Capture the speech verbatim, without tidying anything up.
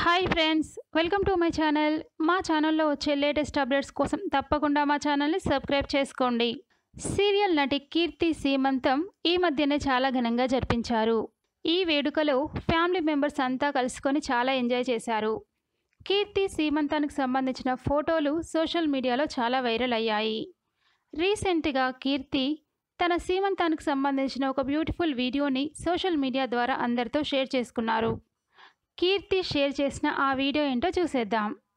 Hi friends, welcome to my channel. మా ఛానల్లో వచ్చే లేటెస్ట్ అప్డేట్స్ కోసం తప్పకుండా మా ఛానల్ని సబ్స్క్రైబ్ చేసుకోండి. సీరియల్ నటి కీర్తి సీమంతం ఈ మధ్యనే చాలా ఘనంగా జరిపించారు. ఈ వేడుకలో ఫ్యామిలీ మెంబర్స్ అంతా కలుసుకొని చాలా ఎంజాయ్ చేశారు. కీర్తి సీమంతానికి సంబంధించిన ఫోటోలు సోషల్ మీడియాలో చాలా వైరల్ అయ్యాయి. రీసెంట్గా కీర్తి తన సీమంతానికి సంబంధించిన ఒక బ్యూటిఫుల్ వీడియోని సోషల్ మీడియా ద్వారా అందరితో షేర్ చేసుకున్నారు. కీర్తి షేర్ చేసిన ఆ వీడియో ఏంటో చూసేద్దాం.